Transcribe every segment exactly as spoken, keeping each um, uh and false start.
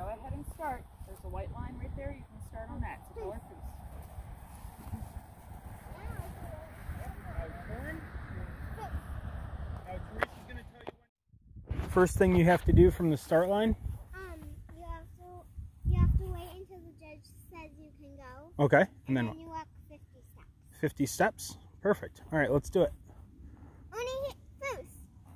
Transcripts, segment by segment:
go ahead and start. There's a white line right there. You can start on that. So tell her first. First thing you have to do from the start line? Um, you have to you have to wait until the judge says you can go. Okay. And, and then, then you walk fifty steps. fifty steps? Perfect. All right, let's do it. Only hit first.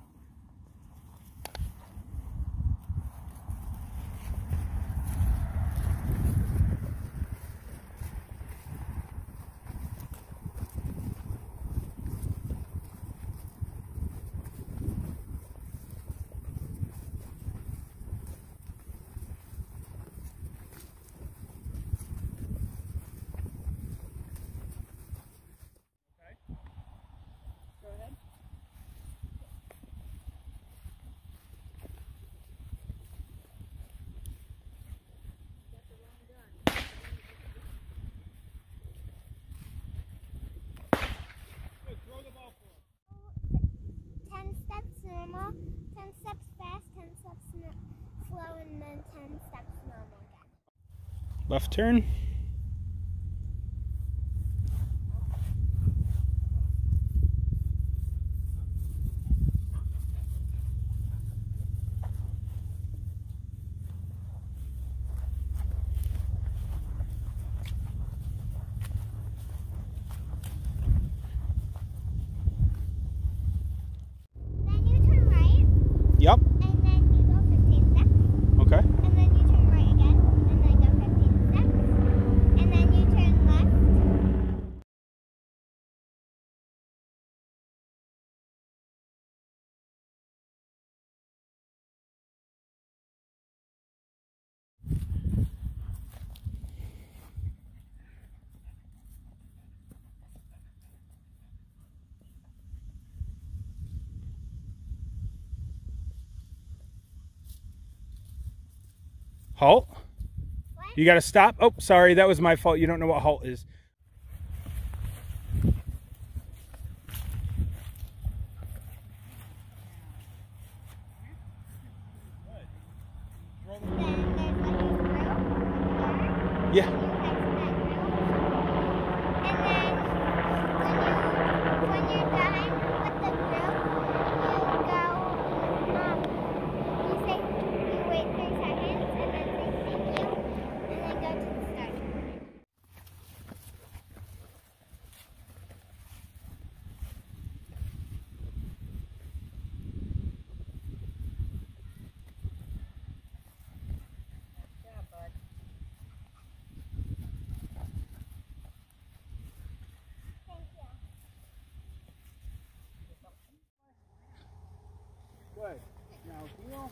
ten steps normal, ten steps fast, ten steps slow, and then ten steps normal again. Left turn. Yep. And then you go fifteen steps. Okay. And then you turn right again. And then go fifteen steps. And then you turn left. Halt. What? You got to stop. Oh, sorry. That was my fault. You don't know what halt is. Then there's like a grill there. Yeah. Good. Now heel.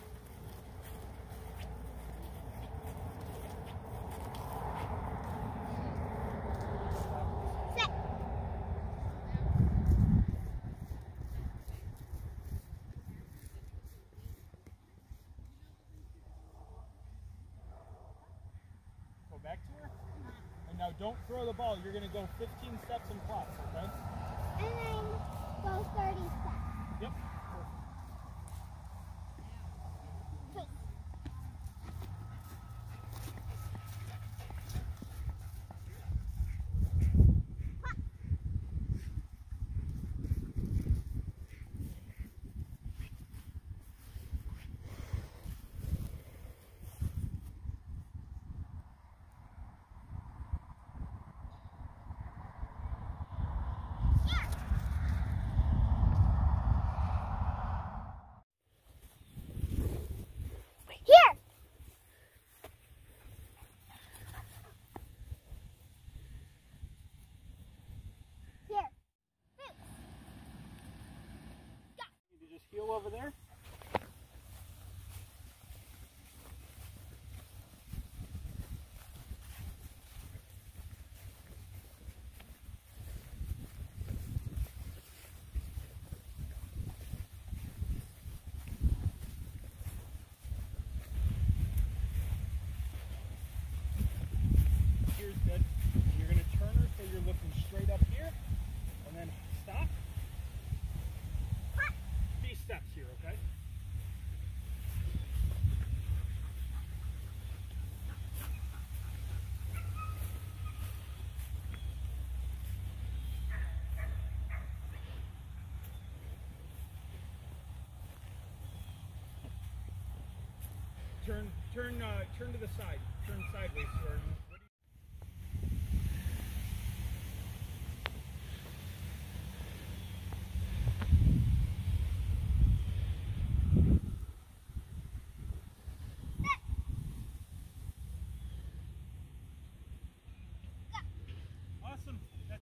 Sit. Go back to her. And now don't throw the ball. You're going to go fifteen steps and plus, okay? And then go thirty steps. Yep. Here. Here. You just heel over there. Good. You're going to turn her so you're looking straight up here, and then stop. Three steps here, okay? Turn, turn, uh, turn to the side. Turn sideways. Or